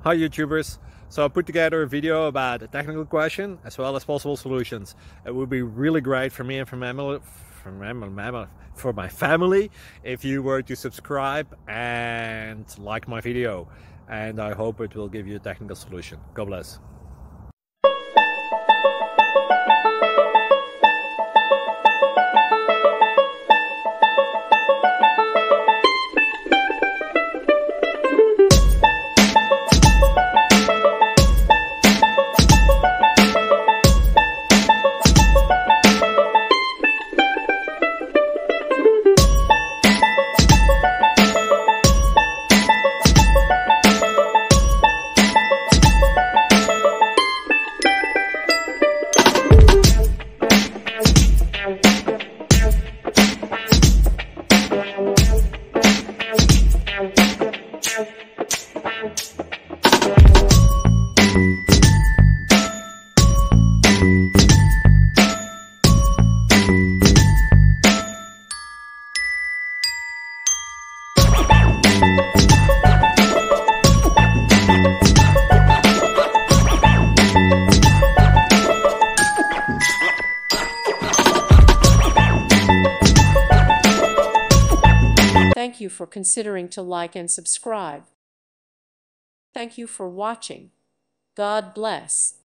Hi YouTubers! So I put together a video about a technical question as well as possible solutions. It would be really great for me and for my family if you were to subscribe and like my video, and I hope it will give you a technical solution. God bless. Thank you for considering to like and subscribe. Thank you for watching. God bless.